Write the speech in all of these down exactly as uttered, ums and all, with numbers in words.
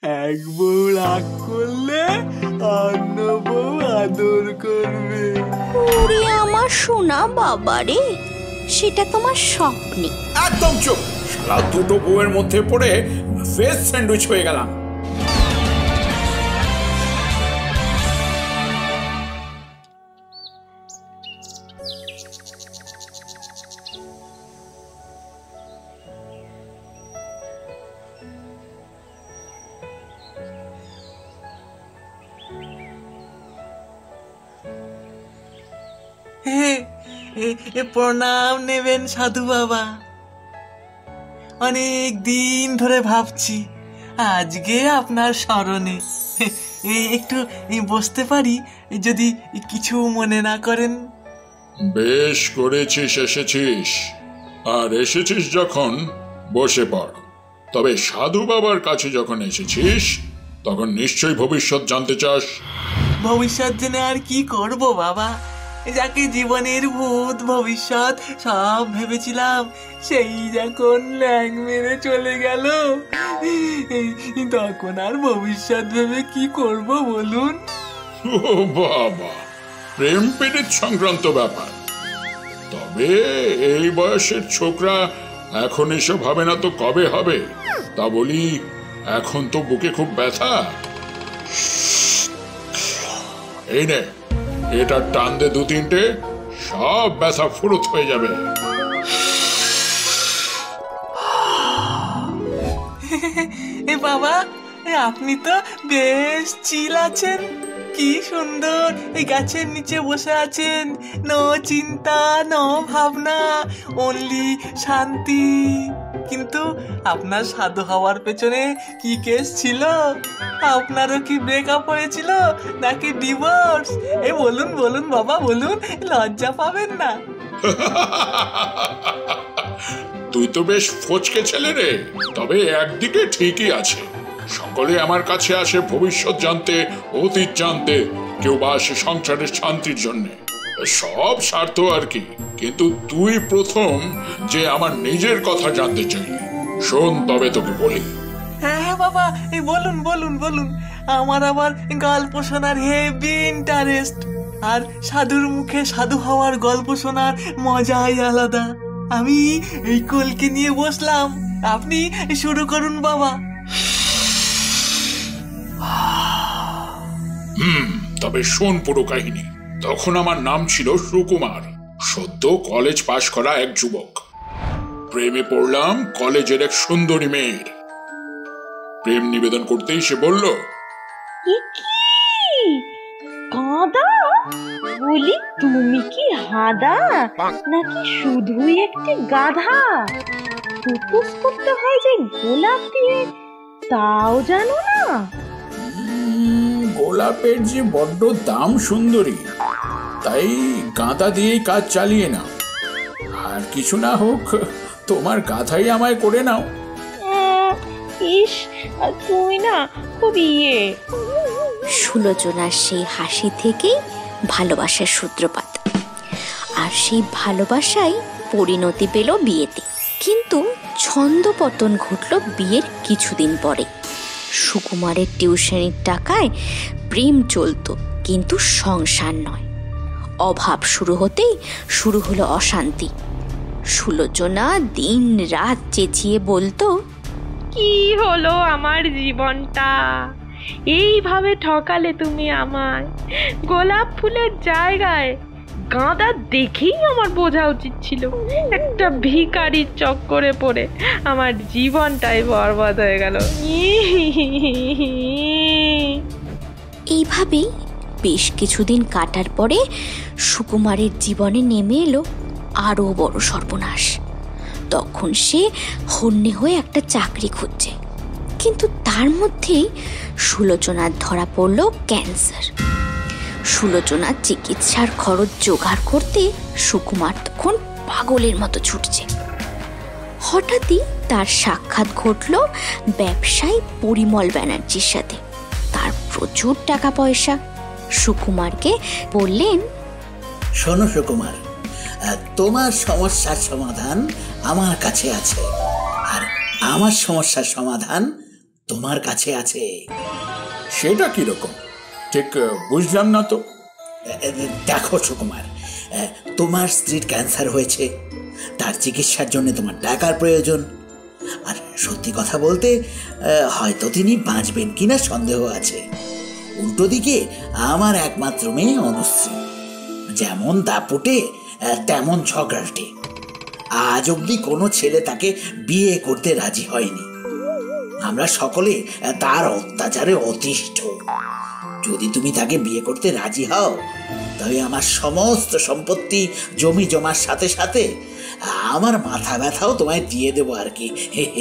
এক বউ রাগ করলে অন্য বউ আদর করবে। ওরে আমার সোনা বাবা রে, সেটা তোমার স্বপ্নে। একদম চুপ! শালা দুটো বউয়ের মধ্যে পড়ে ভেজ স্যান্ডউইচ হয়ে গেলাম। প্রণাম নেবেন সাধু বাবা। অনেক দিন ধরে ভাবছি আজকে আপনার স্মরণে একটু বসতে পারি যদি কিছু মনে না করেন। বেশ করেছিস, এসেছিস। আর এসেছিস যখন বসে পড়। তবে সাধু বাবার কাছে যখন এসেছিস তখন নিশ্চয়ই ভবিষ্যৎ জানতে চাস। ভবিষ্যৎ জেনে আর কি করব বাবা? যাকে জীবনের ভূত ভবিষ্যৎ সব ভেবেছিলাম সেই যখন ল্যাং মেরে চলে গেল, তখন আর ভবিষ্যৎ ভেবে কি করব বলুন? ও বাবা, প্রেম পীড়িত সংক্রান্ত ব্যাপার। তবে এই বয়সের ছোকরা এখন এসব হবে না তো কবে হবে? তা বলি, এখন তো বুকে খুব ব্যথা। এই নে, এটা টান দে দু তিনটে, সব ব্যথা ফুরুত হয়ে যাবে। এ বাবা, আপনি তো বেশ চিল আছেন। কি সুন্দর এই গাছের নিচে বসে আছেন। নো চিন্তা, নো ভাবনা, অনলি শান্তি। কিন্তু আপনার সাধু হওয়ার পেছনে কি কেস ছিল? আপনারও কি ব্রেকআপ হয়েছিল নাকি ডিভোর্স? এই বলুন বলুন বাবা, বলুন, লজ্জা পাবেন না। তুই তো বেশ ফচকে ছেলে রে। তবে একদিকে ঠিকই আছে, সকলে আমার কাছে আসে ভবিষ্যৎ জানতে, অতীত জানতে, কেউ বা আসে সংসারের শান্তির জন্য। সব স্বার্থ আর কি। কিন্তু তুই প্রথম যে আমার নিজের কথা জানতে চাইলি। শোন তবে তোকে বলি। হ্যাঁ হ্যাঁ বাবা, এই বলুন বলুন বলুন। আমার আবার গল্প শোনার হেভি ইন্টারেস্ট। আর সাধুর মুখে সাধু হওয়ার গল্প শোনার মজাই আলাদা। আমি এই কলকে নিয়ে বসলাম, আপনি শুরু করুন বাবা। হুম, তবে শোন পুরো কাহিনী। তখন আমার নাম ছিল সুকুমার, সদ্য কলেজ পাশ করা এক যুবক। প্রেমে পড়লাম কলেজের এক সুন্দরী মেয়ের। প্রেম নিবেদন করতেই সে বলল, গাধা বলি, তুমি কি হাদা নাকি শুধুই একটি গাধা? প্রপোজ করতে হয় যে গোলাপ দিয়ে, তাও জানো না? গোলাপের যে বড্ড দাম সুন্দরী, তাই গাঁদা দিয়েই কাজ চালিয়ে নাও। আর কিছু না হোক, তোমার গাধাই আমায় করে নাও। ইস, তুই না খুব ইয়ে। সুলোচনার সেই হাসি থেকেই ভালোবাসার সূত্রপাত। আর সেই ভালোবাসাই পরিণতি পেল বিয়েতে। কিন্তু ছন্দপতন ঘটল বিয়ের কিছুদিন পরে। সুকুমারের টিউশনির টাকায় প্রেম চলত, কিন্তু সংসার নয়। অভাব শুরু হতেই শুরু হলো অশান্তি। সুলোচনা দিন রাত চেঁচিয়ে বলতো, কি হলো আমার জীবনটা? এইভাবে ঠকালে তুমি আমায়। গোলাপ ফুলের জায়গায় গাঁদা দেখেই আমার বোঝা উচিত ছিল। একটা ভিখারির চক্করে পড়ে আমার জীবনটাই বরবাদ হয়ে গেল। এইভাবেই বেশ কিছুদিন কাটার পরে সুকুমারের জীবনে নেমে এলো আরো বড় সর্বনাশ। তখন সে হন্যে হয়ে একটা চাকরি খুঁজছে, কিন্তু তার মধ্যেই সুলোচনার ধরা পড়ল ক্যান্সার। সুলোচনার চিকিৎসার খরচ জোগাড় করতে সুকুমার তখন পাগলের মতো ছুটছে। হঠাৎই তার সাক্ষাৎ ঘটল ব্যবসায়ী পরিমল ব্যানার্জির সাথে। তার প্রচুর টাকা পয়সা। সুকুমারকে বললেন, শোনো সুকুমার, তোমার সমস্যার সমাধান আমার কাছে আছে, আর আমার সমস্যার সমাধান তোমার কাছে আছে। সেটা কিরকম ঠিক বুঝলাম না তো। দেখো সুকুমার, তোমার স্ত্রীর ক্যান্সার হয়েছে, তার চিকিৎসার জন্য তোমার টাকার প্রয়োজন। আর সত্যি কথা বলতে হয়তো তিনি বাঁচবেন কিনা সন্দেহ আছে। উল্টো দিকে আমার একমাত্র মেয়ে অনুশ্রী, যেমন দাপুটে তেমন ঝগড়াটে। আজ অব্দি কোনো ছেলে তাকে বিয়ে করতে রাজি হয়নি। আমরা সকলে তার অত্যাচারে অতিষ্ঠ। যদি তুমি তাকে বিয়ে করতে রাজি হও, তবে আমার সমস্ত সম্পত্তি জমি জমার সাথে সাথে আমার মাথা ব্যথাও তোমায় দিয়ে দেবো আর কি।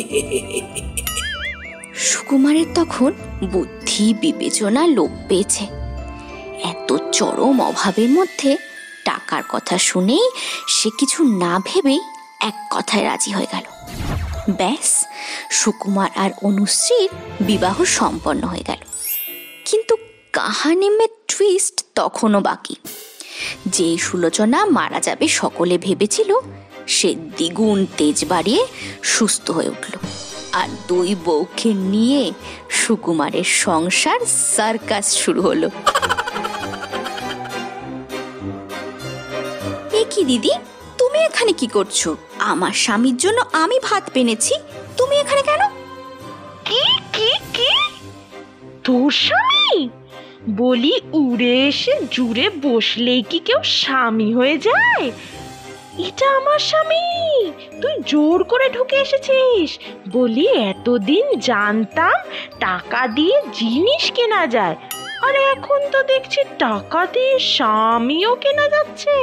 সুকুমারের তখন বুদ্ধি বিবেচনা লোপ পেয়েছে। এত চরম অভাবের মধ্যে টাকার কথা শুনেই সে কিছু না ভেবেই এক কথায় রাজি হয়ে গেল। ব্যাস, সুকুমার আর অনুশ্রীর বিবাহ সম্পন্ন হয়ে গেল। কিন্তু কাহানি মে টুইস্ট তখনও বাকি। যে সুলোচনা মারা যাবে সকলে ভেবেছিল, সে দ্বিগুণ তেজ বাড়িয়ে সুস্থ হয়ে উঠল। আর দুই বউকে নিয়ে সুকুমারের সংসার সার্কাস শুরু হলো। এ কি দিদি, তুমি এখানে কি করছো? আমার স্বামীর জন্য আমি ভাত বেনেছি, তুমি এখানে কেন? কি কি কি তোর স্বামী? বলি উড়ে এসে জুড়ে বসলেই কি কেউ স্বামী হয়ে যায়? এটা আমার স্বামী, তুই জোর করে ঢুকে এসেছিস। বলি এতদিন জানতাম টাকা দিয়ে জিনিস কেনা যায়, আর এখন তো দেখছি টাকা দিয়ে স্বামীও কেনা যাচ্ছে।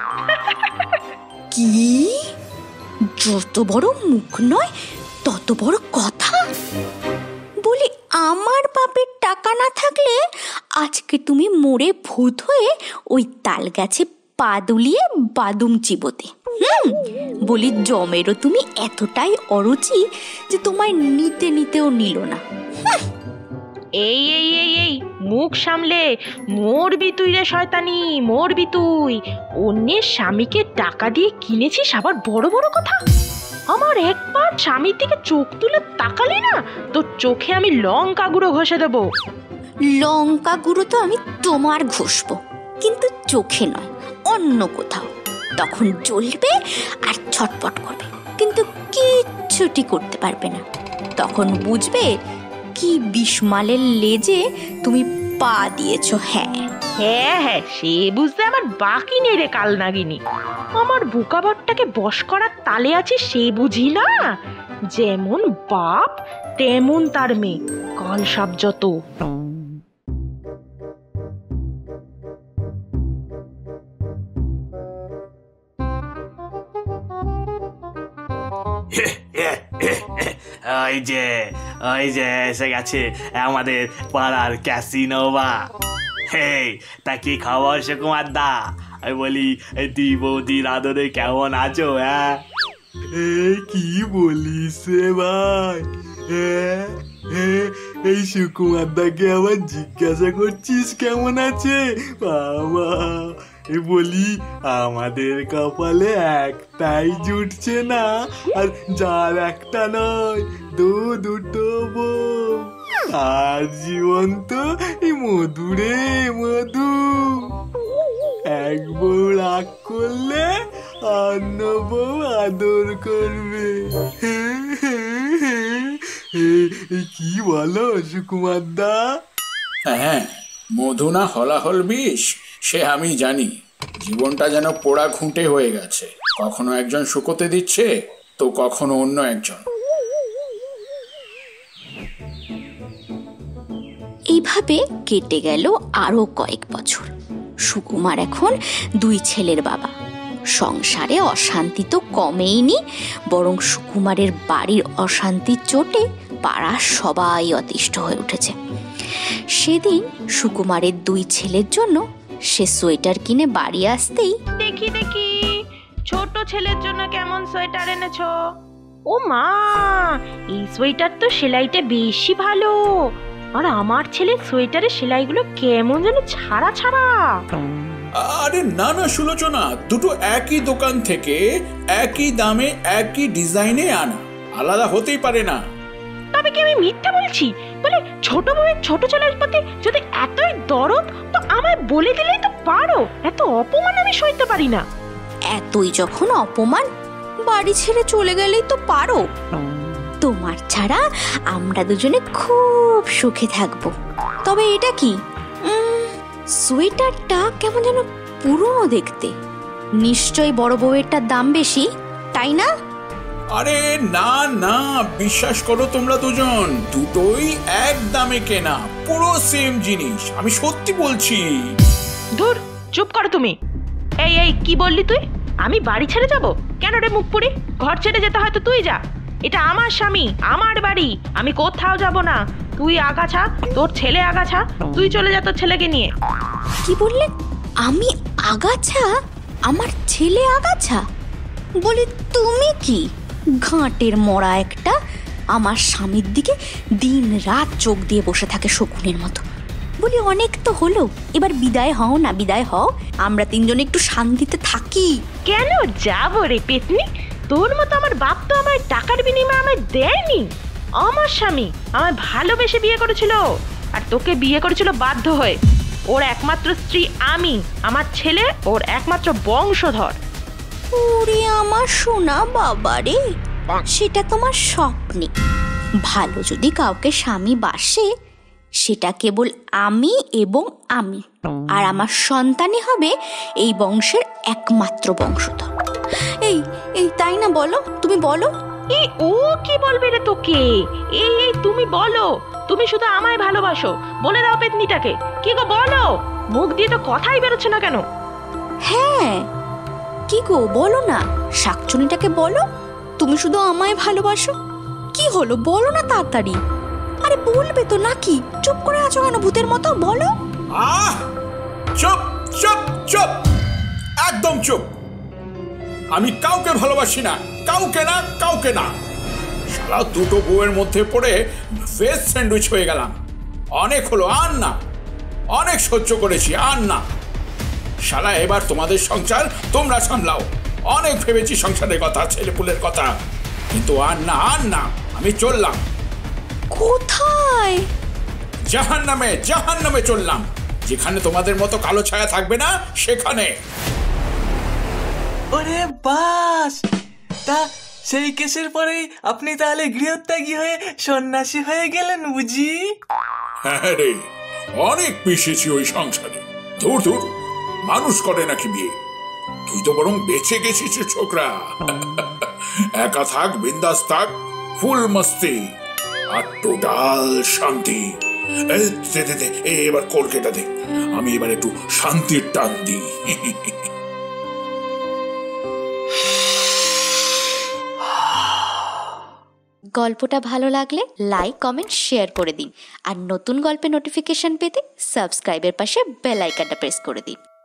কি? যত বড় মুখ নয় তত বড় কথা। বলি আমার বাপের টাকা না থাকলে আজকে তুমি মরে ভূত হয়ে ওই তাল গাছে পা দুলিয়ে বাদুম চিবোতে। হুম, বলি জমেরও তুমি এতটাই অরুচি যে তোমায় নিতে নিতেও নিল না। এই এই এই এই মুখ সামলে, মরবি তুই রে শয়তানি, মরবি তুই। অন্যের স্বামীকে টাকা দিয়ে কিনেছিস, আবার বড় বড় কথা। আমার একবার স্বামীর দিকে চোখ তুলে তাকালি না, তোর চোখে আমি লঙ্কা গুঁড়ো ঘষে দেবো। লঙ্কা গুঁড়ো তো আমি তোমার ঘষবো, কিন্তু চোখে নয়, অন্য কোথাও। তখন জ্বলবে আর ছটপট করবে, কিন্তু কিচ্ছুটি করতে পারবে না। তখন বুঝবে কি বিস্মালের লেজে তুমি পা দিয়েছো। হ্যাঁ হ্যাঁ হ্যাঁ, সে বুঝতে আমার বাকি নেই রে কাল নাগিনী। আমার বুকাবরটাকে বশ করার তালে আছে সে বুঝি না। যেমন বাপ তেমন তার মেয়ে, কাল সাপ যত। ওই যে ওই যে এসে গেছে আমাদের পাড়ার ক্যাসিনোভা। হে, তা কি খবর সুকুমার দা? আমি বলি তুই বৌদির আদরে কেমন আছো? হ্যাঁ, কি বলিস রে ভাই? এই সুকুমার দাকে আবার জিজ্ঞাসা করছিস কেমন আছে? বাবা, বলি আমাদের কপালে একটাই জুটছে না, আর যার একটা নয় দু দুটো বউ। আর জীবন তো এই মধুরে মধু। এক বউ রাগ করলে অন্য বউ আদর করবে। কি বলো সুকুমার দা? হ্যাঁ, মধু না হলাহল বিষ সে আমি জানি। জীবনটা যেন পোড়া ঘুঁটে হয়ে গেছে, কখনো একজন শুকোতে দিচ্ছে তো কখনো অন্য একজন। এইভাবে কেটে গেল আরো কয়েক বছর। সুকুমার এখন দুই ছেলের বাবা। সংসারে অশান্তি তো কমেইনি, বরং সুকুমারের বাড়ির অশান্তির চোটে পাড়ার সবাই অতিষ্ঠ হয়ে উঠেছে। সেদিন সুকুমারের দুই ছেলের জন্য সে সোয়েটার কিনে বাড়ি আসতেই, দেখি দেখি ছোট ছেলের জন্য কেমন সোয়েটার এনেছো। ও মা, এই সোয়েটার তো সেলাইটা বেশি ভালো। আর আমার ছেলের সোয়েটারের সেলাইগুলো কেমন যেন ছাড়া ছাড়া। আরে না না সুলোচনা, দুটো একই দোকান থেকে একই দামে একই ডিজাইনে আনা, আলাদা হতেই পারে না। তবে কি আমি মিথ্যা বলছি? বলে ছোট বউয়ের ছোট ছেলের প্রতি যদি এতই দরদ, তো আমায় বলে দিলেই তো পারো। এত অপমান আমি সইতে পারি না। এতই যখন অপমান, বাড়ি ছেড়ে চলে গেলেই তো পারো। তোমার ছাড়া আমরা দুজনে খুব সুখে থাকবো। তবে এটা কি, উম, সোয়েটারটা কেমন যেন পুরনো দেখতে। নিশ্চয়ই বড় বউয়েরটার দাম বেশি, তাই না? আরে না না, বিশ্বাস করো তোমরা দুজন, দুটোই এক দামে কেনা, পুরো সেম জিনিস, আমি সত্যি বলছি। ধুর, চুপ করো তুমি। এই এই কি বললি তুই? আমি বাড়ি ছেড়ে যাব? কেন রে মুখ পুরি? ঘর ছেড়ে যেতে হয় তো তুই যা। এটা আমার স্বামী, আমার বাড়ি, আমি কোথাও যাব না। তুই আগাছা, তোর ছেলে আগাছা, তুই চলে যা তোর ছেলেকে নিয়ে। কি বললে? আমি আগাছা? আমার ছেলে আগাছা? বলি তুমি কি ঘাটের মরা একটা, আমার স্বামীর দিকে দিন রাত চোখ দিয়ে বসে থাকে শকুনের মতো। বলি অনেক তো হলো, এবার বিদায় হও না, বিদায় হও, আমরা তিনজনে একটু শান্তিতে থাকি। কেন যাব রে পেতনি? তোর মতো আমার বাপ তো আমার টাকার বিনিময়ে আমায় দেয়নি। আমার স্বামী আমায় ভালোবেসে বিয়ে করেছিল, আর তোকে বিয়ে করেছিল বাধ্য হয়ে। ওর একমাত্র স্ত্রী আমি, আমার ছেলে ওর একমাত্র বংশধর। ওরে আমার সোনা বাবা রে, সেটা তোমার স্বপ্নে। ভালো যদি কাউকে স্বামী বাসে, সেটা কেবল আমি এবং আমি, আর আমার সন্তানই হবে এই বংশের একমাত্র বংশধর। এই এই তাই না? বলো, তুমি বলো। এই ও কি বলবে রে তোকে? এই এই তুমি বলো, তুমি শুধু আমায় ভালোবাসো, বলে দাও পেতনিটাকে। কি গো বলো, মুখ দিয়ে তো কথাই বেরোচ্ছে না কেন? হ্যাঁ, কি গো বলো না, শাকচুনিটাকে বলো তুমি শুধু আমায় ভালোবাসো। কি হলো, বলো না তাড়াতাড়ি। আরে বলবে তো নাকি? চুপ করে আছো কেন ভূতের মতো? বলো। আহ, চুপ চুপ চুপ, একদম চুপ। আমি কাউকে ভালোবাসি না, কাউকে না, কাউকে না। শালা দুটো বউয়ের মধ্যে পড়ে ভেজ স্যান্ডউইচ হয়ে গেলাম। অনেক হলো, আর না, অনেক সহ্য করেছি, আর না। শালা এবার তোমাদের সংসার তোমরা সামলাও। অনেক ভেবেছি সংসারের কথা, ছেলেপুলের কথা, কিন্তু আর না, আর না, আমি চললাম। কোথায়? জাহান নামে, জাহান নামে চললাম, যেখানে তোমাদের মতো কালো ছায়া থাকবে না, সেখানে। ওরে বাস, তা সেই কেসের পরেই আপনি তাহলে গৃহত্যাগী হয়ে সন্ন্যাসী হয়ে গেলেন বুঝি? হ্যাঁ রে, অনেক মিশেছি ওই সংসারে। ধুর ধুর, মানুষ করে নাকি বিয়ে? তুই তো বরং বেঁচে গেছিস ছোকরা। একা থাক, বিন্দাস থাক, ফুল মস্তি আর টোটাল শান্তি। দে দে দে, এবার কলকেটা দে, আমি এবার একটু শান্তির টান দিই। গল্পটা ভালো লাগলে লাইক, কমেন্ট, শেয়ার করে দিন। আর নতুন গল্পের নোটিফিকেশন পেতে সাবস্ক্রাইবের পাশে বেল আইকনটা প্রেস করে দিন।